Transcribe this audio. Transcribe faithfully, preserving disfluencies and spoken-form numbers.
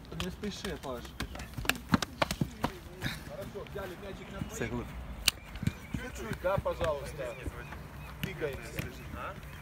Не спеши, Паш. Хорошо, взяли мячик на Цеглу. чуть-чуть, да, пожалуйста. Двигаемся.